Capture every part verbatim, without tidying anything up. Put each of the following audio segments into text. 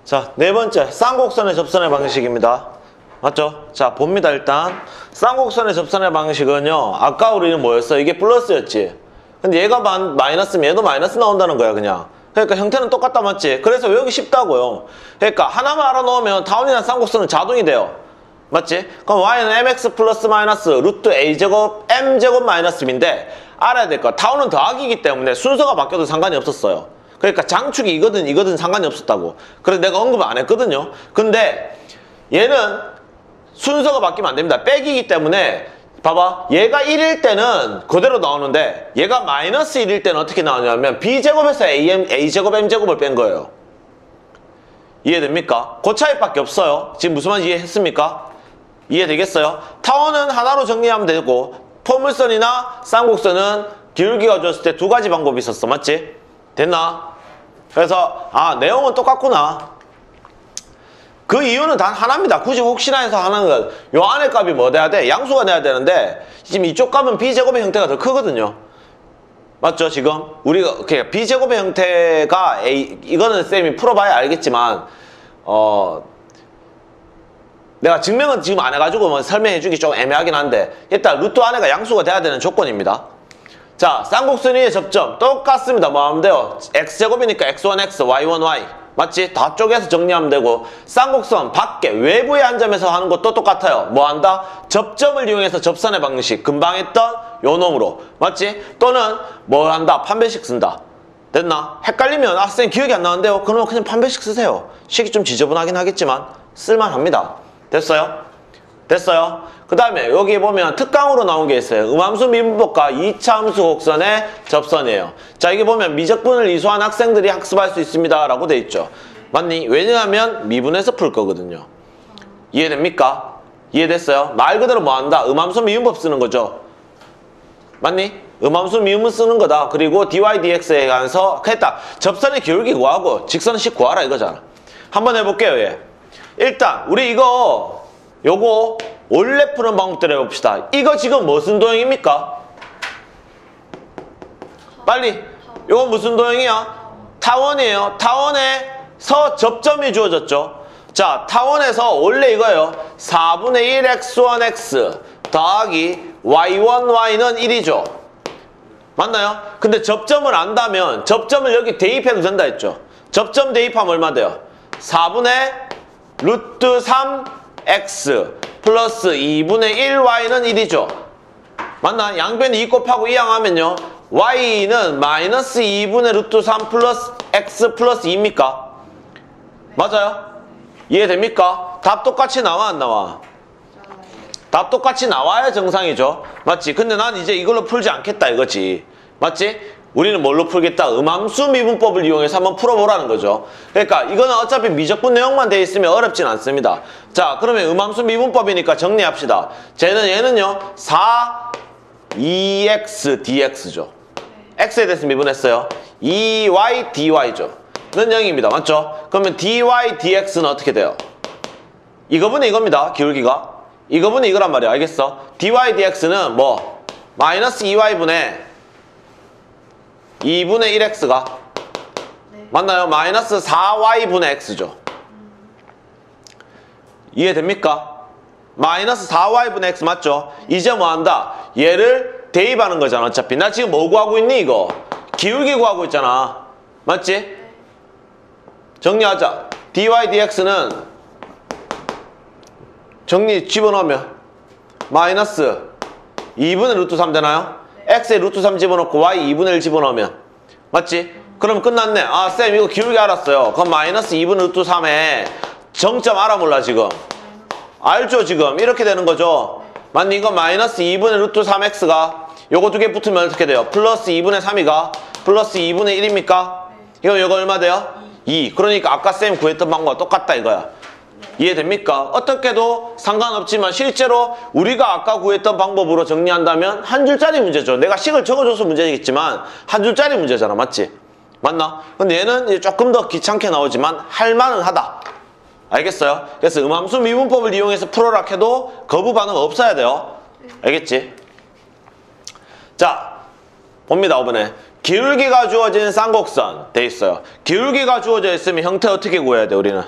자, 네 번째 쌍곡선의 접선의 방식입니다. 맞죠? 자, 봅니다. 일단 쌍곡선의 접선의 방식은요, 아까 우리는 뭐였어? 이게 플러스였지. 근데 얘가 마, 마이너스면 얘도 마이너스 나온다는 거야, 그냥. 그러니까 형태는 똑같다, 맞지? 그래서 외우기 쉽다고요. 그러니까 하나만 알아놓으면 타원이나 쌍곡선은 자동이 돼요. 맞지? 그럼 y는 mx 플러스 마이너스 루트 a제곱 m제곱 마이너스 b인데 알아야 될 거, 타원은 더하기이기 때문에 순서가 바뀌어도 상관이 없었어요. 그러니까 장축이 이거든 이거든 상관이 없었다고. 그래서 내가 언급을 안 했거든요. 근데 얘는 순서가 바뀌면 안 됩니다. 빼기이기 때문에 봐봐, 얘가 일일 때는 그대로 나오는데 얘가 마이너스 일일 때는 어떻게 나오냐면 b제곱에서 am, a제곱 m제곱을 뺀 거예요. 이해됩니까? 그 차이밖에 없어요. 지금 무슨 말인지 이해했습니까? 이해되겠어요? 타원은 하나로 정리하면 되고 포물선이나 쌍곡선은 기울기가 줬을 때 두 가지 방법이 있었어. 맞지? 됐나? 그래서 아, 내용은 똑같구나. 그 이유는 단 하나입니다. 굳이 혹시나 해서 하는 건 요 안에 값이 뭐 돼야 돼? 양수가 돼야 되는데 지금 이쪽 값은 b제곱의 형태가 더 크거든요. 맞죠? 지금 우리가 b제곱의 형태가 a, 이거는 쌤이 풀어봐야 알겠지만 어 내가 증명은 지금 안 해가지고 뭐 설명해주기 좀 애매하긴 한데 일단 루트 안에가 양수가 돼야 되는 조건입니다. 자, 쌍곡선의 접점 똑같습니다. 뭐 하면 돼요? x제곱이니까 엑스 원 엑스, 와이 원 와이. 맞지? 다 쪼개서 정리하면 되고 쌍곡선 밖에 외부의 한 점에서 하는 것도 똑같아요. 뭐 한다? 접점을 이용해서 접선의 방식. 금방 했던 요 놈으로. 맞지? 또는 뭘 한다? 판별식 쓴다. 됐나? 헷갈리면 아, 쌤 기억이 안 나는데요? 그러면 그냥 판별식 쓰세요. 식이 좀 지저분하긴 하겠지만 쓸만합니다. 됐어요? 됐어요? 그 다음에 여기 보면 특강으로 나온 게 있어요. 음함수 미분법과 이 차 함수 곡선의 접선이에요. 자, 이게 보면 미적분을 이수한 학생들이 학습할 수 있습니다 라고 돼 있죠. 맞니? 왜냐하면 미분에서 풀 거거든요. 이해됩니까? 이해됐어요? 말 그대로 뭐 한다? 음함수 미분법 쓰는 거죠. 맞니? 음함수 미분을 쓰는 거다. 그리고 dy dx에 관해서 했다. 접선의 기울기 구하고 직선식 구하라 이거잖아. 한번 해볼게요. 얘. 일단 우리 이거 요거 원래 푸는 방법대로 해봅시다. 이거 지금 무슨 도형입니까? 빨리. 요거 무슨 도형이야? 타원이에요. 타원에서 접점이 주어졌죠. 자, 타원에서 원래 이거예요. 사분의 일 엑스 원 엑스 더하기 와이 원 와이는 일이죠. 맞나요? 근데 접점을 안다면 접점을 여기 대입해도 된다 했죠. 접점 대입하면 얼마 돼요? 사분의 루트 삼 엑스 플러스 이분의 일 와이는 일이죠. 맞나? 양변이 이 곱하고 이 양하면요. y는 마이너스 이분의 루트 삼 플러스 x 플러스 이입니까? 맞아요? 이해됩니까? 답 똑같이 나와 안 나와? 답 똑같이 나와야 정상이죠. 맞지? 근데 난 이제 이걸로 풀지 않겠다 이거지. 맞지? 우리는 뭘로 풀겠다? 음함수 미분법을 이용해서 한번 풀어보라는 거죠. 그러니까 이거는 어차피 미적분 내용만 돼 있으면 어렵진 않습니다. 자, 그러면 음함수 미분법이니까 정리합시다. 쟤는 얘는요. 사 이 엑스 디엑스죠. x에 대해서 미분했어요. 이 와이 디와이죠. 는 영입니다. 맞죠? 그러면 dy dx는 어떻게 돼요? 이거분이 이겁니다. 기울기가. 이거분이 이거란 말이야. 알겠어? dy dx는 뭐 마이너스 이 와이분의 이분의 일 엑스가 네. 맞나요? 마이너스 사 와이분의 x죠. 이해됩니까? 마이너스 사 와이분의 x 맞죠? 이제 뭐 한다? 얘를 대입하는 거잖아. 어차피 나 지금 뭐 구하고 있니 이거? 기울기 구하고 있잖아. 맞지? 정리하자. dy dx는 정리 집어넣으면 마이너스 이분의 루트 삼 되나요? x에 루트 삼 집어넣고 y 이분의 일 집어넣으면 맞지? 그럼 끝났네. 아, 쌤 이거 기울기 알았어요. 그럼 마이너스 이분의 루트 삼에 정점 알아 몰라 지금? 알죠 지금? 이렇게 되는 거죠. 맞니? 이거 마이너스 이분의 루트 삼 엑스가 요거 두 개 붙으면 어떻게 돼요? 플러스 이분의 삼이가 플러스 이분의 일입니까? 이거 요거 얼마 돼요? 이. 그러니까 아까 쌤 구했던 방법과 똑같다 이거야. 이해됩니까? 어떻게도 상관없지만 실제로 우리가 아까 구했던 방법으로 정리한다면 한 줄짜리 문제죠. 내가 식을 적어줘서 문제겠지만 한 줄짜리 문제잖아. 맞지? 맞나? 근데 얘는 이제 조금 더 귀찮게 나오지만 할만은 하다. 알겠어요? 그래서 음함수 미분법을 이용해서 풀어라 해도 거부 반응 없어야 돼요. 알겠지? 자, 봅니다. 이번에 기울기가 주어진 쌍곡선 돼 있어요. 기울기가 주어져 있으면 형태 어떻게 구해야 돼 우리는?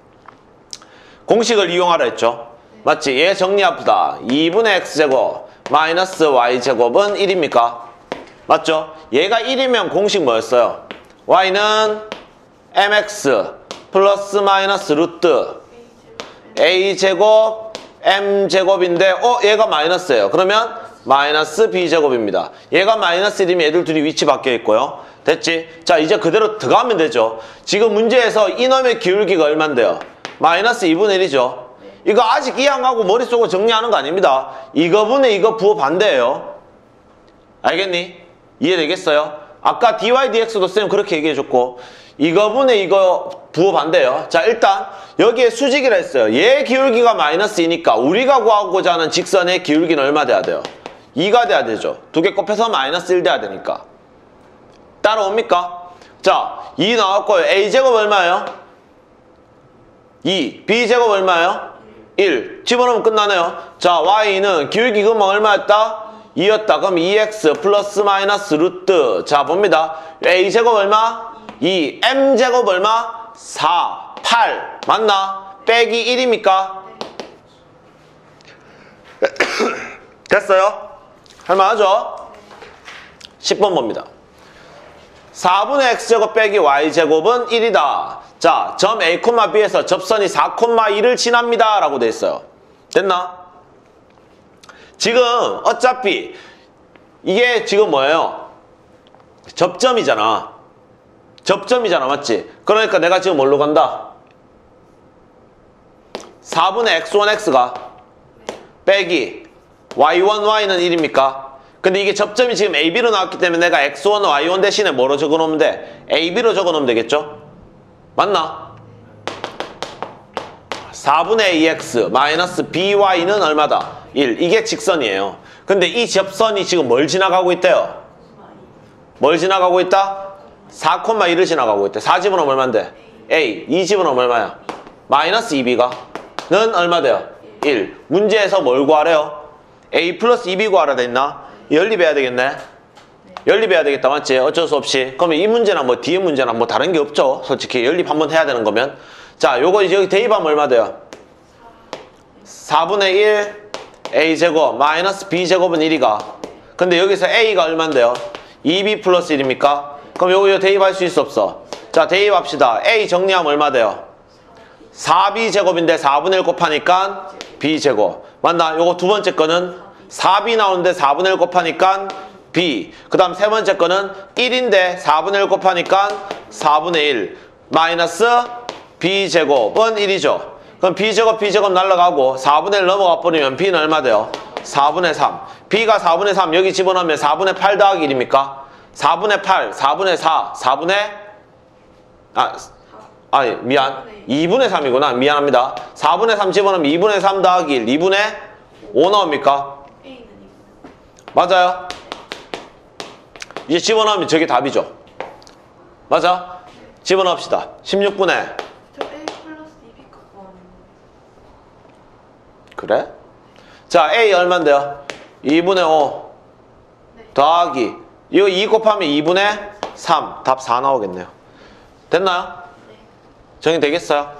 공식을 이용하라 했죠. 맞지? 얘 정리합시다. 이분의 x제곱 마이너스 y제곱은 일입니까? 맞죠? 얘가 일이면 공식 뭐였어요? y는 mx 플러스 마이너스 루트 a제곱 m제곱인데 어? 얘가 마이너스예요. 그러면 마이너스 b제곱입니다. 얘가 마이너스 일이면 얘들 둘이 위치 바뀌어 있고요. 됐지? 자, 이제 그대로 들어가면 되죠. 지금 문제에서 이놈의 기울기가 얼만데요? 마이너스 이분의 일이죠. 이거 아직 이항하고 머릿속으로 정리하는 거 아닙니다. 이거분의 이거 부호 반대예요. 알겠니? 이해되겠어요? 아까 dy dx도 쌤 그렇게 얘기해줬고 이거분의 이거 부호 반대예요. 자, 일단 여기에 수직이라 했어요. 얘 기울기가 마이너스 이니까 우리가 구하고자 하는 직선의 기울기는 얼마 돼야 돼요? 이가 돼야 되죠. 두 개 곱해서 마이너스 일 돼야 되니까. 따라옵니까? 자, 이 나왔고요. a제곱 얼마예요? 이. b제곱 얼마예요? 일. 집어넣으면 끝나네요. 자, y는 기울기 금방 얼마였다? 이였다. 그럼 이 엑스 플러스 마이너스 루트. 자, 봅니다. a제곱 얼마? 이. m제곱 얼마? 사. 팔. 맞나? 빼기 일입니까? 됐어요? 할만하죠? 십 번 봅니다. 사분의 x제곱 빼기 y제곱은 일이다. 자, 점 A, B에서 접선이 사, 일을 지납니다. 라고 돼 있어요. 됐나? 지금 어차피 이게 지금 뭐예요? 접점이잖아. 접점이잖아. 맞지? 그러니까 내가 지금 뭘로 간다? 사분의 엑스 원 엑스가 빼기 와이 원 와이는 일입니까? 근데 이게 접점이 지금 에이비로 나왔기 때문에 내가 엑스 원, 와이 원 대신에 뭐로 적어놓으면 돼? 에이비로 적어놓으면 되겠죠? 맞나? 사분의 이 엑스 마이너스 비와이는 얼마다? 일. 이게 직선이에요. 근데 이 접선이 지금 뭘 지나가고 있대요? 뭘 지나가고 있다? 사, 일을 지나가고 있대. 사 집어넣으면 얼만데? A. 이 집어넣으면 얼마야? 마이너스 이 비가 는 얼마 돼요? 일. 문제에서 뭘 구하래요? A 플러스 이 비 구하라 돼 있나? 연립해야 되겠네? 연립해야 되겠다. 맞지? 어쩔 수 없이. 그러면 이 문제나 뭐 뒤에 문제나 뭐 다른 게 없죠. 솔직히 연립 한번 해야 되는 거면. 자, 요거 이제 여기 대입하면 얼마 돼요? 사분의 일 a제곱 마이너스 b제곱은 일이가. 근데 여기서 a가 얼만데요? 이 비 플러스 일입니까? 그럼 요거 이거 대입할 수 있어 없어? 자, 대입합시다. a 정리하면 얼마 돼요? 사 비 제곱인데 사분의 일 곱하니까 b제곱. 맞나? 요거 두 번째 거는 사 비 나오는데 사분의 일 곱하니까 b. 그 다음 세 번째 거는 일인데 사분의 일 곱하니까 사분의 일. 마이너스 b제곱은 일이죠. 그럼 b제곱 b제곱 날라가고 사분의 일 넘어가 버리면 b는 얼마 돼요? 사분의 삼. b가 사분의 삼 여기 집어넣으면 사분의 팔 더하기 일입니까? 사분의 팔, 사분의 사, 사분의 아, 아니 미안 이분의 삼이구나. 미안합니다. 사분의 삼 집어넣으면 이분의 삼 더하기 일, 이분의 오 나옵니까? 맞아요? 이제 집어넣으면 저게 답이죠. 맞아? 집어넣읍시다. 십육 분의 저 A 플러스 이 비 갖고 왔는데. 그래? 자, A 얼만데요? 이분의 오 네. 더하기 이거 이 곱하면 이분의 삼. 답 사 나오겠네요. 됐나요? 네. 정리되겠어요?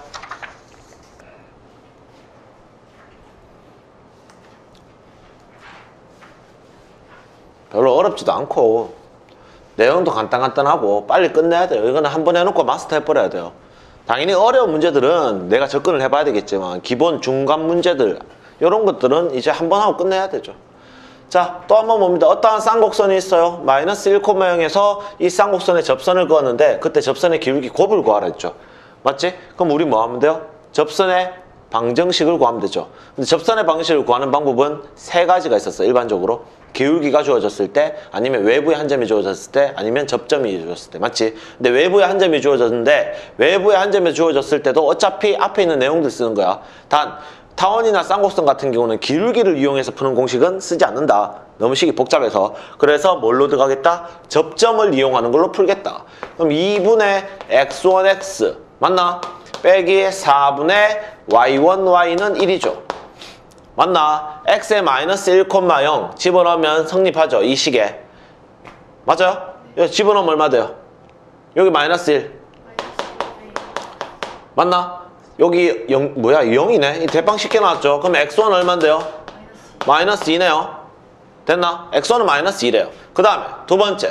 별로 어렵지도 않고 내용도 간단간단하고 빨리 끝내야 돼요. 이거는 한 번 해놓고 마스터 해버려야 돼요. 당연히 어려운 문제들은 내가 접근을 해봐야 되겠지만 기본 중간 문제들 이런 것들은 이제 한 번 하고 끝내야 되죠. 자, 또 한 번 봅니다. 어떠한 쌍곡선이 있어요. 마이너스 일, 영에서 이 쌍곡선에 접선을 그었는데 그때 접선의 기울기 곱을 구하라 했죠. 맞지? 그럼 우리 뭐 하면 돼요? 접선의 방정식을 구하면 되죠. 근데 접선의 방정식을 구하는 방법은 세 가지가 있었어요. 일반적으로 기울기가 주어졌을 때, 아니면 외부에 한 점이 주어졌을 때, 아니면 접점이 주어졌을 때. 맞지? 근데 외부에 한 점이 주어졌는데 외부에 한 점이 주어졌을 때도 어차피 앞에 있는 내용들 쓰는 거야. 단 타원이나 쌍곡선 같은 경우는 기울기를 이용해서 푸는 공식은 쓰지 않는다. 너무 식이 복잡해서. 그래서 뭘로 들어가겠다? 접점을 이용하는 걸로 풀겠다. 그럼 이분의 엑스 원 엑스 맞나? 빼기 사분의 와이 원 와이는 일이죠. 맞나? x에 마이너스 일, 영 집어넣으면 성립하죠. 이 식에. 맞아요? 여기 집어넣으면 얼마 돼요? 여기 마이너스 일. 마이너스 일. 맞나? 여기 영, 뭐야 영이네. 이 대빵 쉽게 나왔죠. 그럼 엑스 원은 얼마인데요? 마이너스 마이너스 이네요. 됐나? 엑스 원은 마이너스 이래요. 그 다음에 두 번째.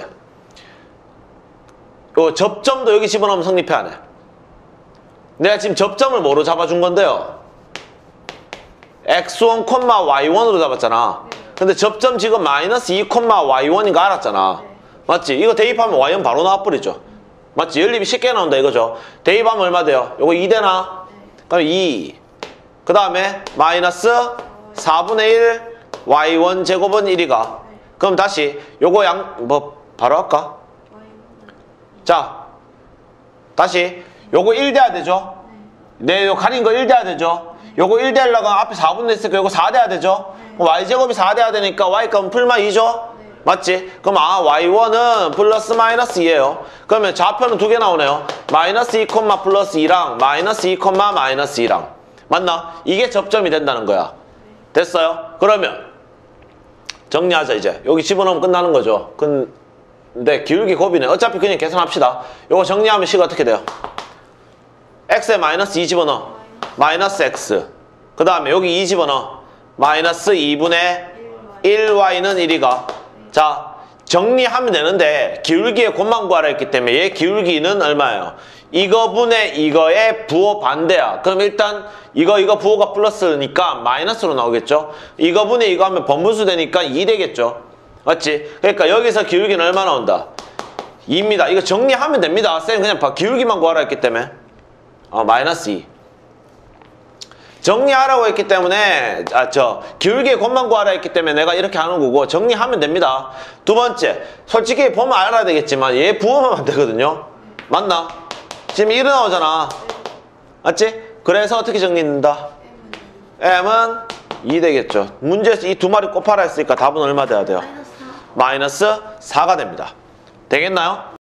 요 접점도 여기 집어넣으면 성립해 안 해? 내가 지금 접점을 뭐로 잡아준 건데요? 엑스 원, 와이 원으로 잡았잖아. 네. 근데 접점 지금 마이너스 이, 와이 원인 거 알았잖아. 네. 맞지? 이거 대입하면 와이 원 바로 나와버리죠. 맞지? 연립이 쉽게 나온다 이거죠. 대입하면 얼마 돼요? 요거 이 되나? 네. 그럼 이. 그 다음에 마이너스 사분의 일 와이 원 제곱은 일이가. 네. 그럼 다시 요거 양 뭐 바로 할까? 와이는 자 다시 요거 일 돼야 되죠? 네. 네, 요 가린 거 일 돼야 되죠? 요거 일 되려고 앞에 사분의 있으니까 요거 사 돼야 되죠? 네. 그럼 y제곱이 사 돼야 되니까 y값은 풀마 이죠? 네. 맞지? 그럼 아 와이 원은 플러스 마이너스 이에요. 그러면 좌표는 두 개 나오네요. 마이너스 이, 플러스 이랑 마이너스 이, 마이너스 이랑 맞나? 이게 접점이 된다는 거야. 됐어요? 그러면 정리하자 이제. 여기 집어넣으면 끝나는 거죠. 근데 기울기 곱이네. 어차피 그냥 계산합시다. 요거 정리하면 식이 어떻게 돼요? x에 마이너스 이 집어넣어. 마이너스 x. 그 다음에 여기 이 집어넣어. 마이너스 이분의 일 와이는 일이가. 자 정리하면 되는데 기울기의 곱만 구하라 했기 때문에 얘 기울기는 얼마예요? 이거 분의 이거의 부호 반대야. 그럼 일단 이거 이거 부호가 플러스니까 마이너스로 나오겠죠. 이거 분의 이거 하면 번분수 되니까 이 되겠죠. 맞지? 그러니까 여기서 기울기는 얼마 나온다? 이입니다. 이거 정리하면 됩니다. 쌤 그냥 봐. 기울기만 구하라 했기 때문에 어, 마이너스 이. 정리하라고 했기 때문에 아 저 기울기의 곱만 구하라 했기 때문에 내가 이렇게 하는 거고 정리하면 됩니다. 두 번째 솔직히 보면 알아야 되겠지만 얘 부호만 되거든요. 맞나? 지금 일 나오잖아. 맞지? 그래서 어떻게 정리된다? m은 이 되겠죠. 문제에서 이 두 마리 곱하라 했으니까 답은 얼마 돼야 돼요? 마이너스 사. 마이너스 사가 됩니다. 되겠나요?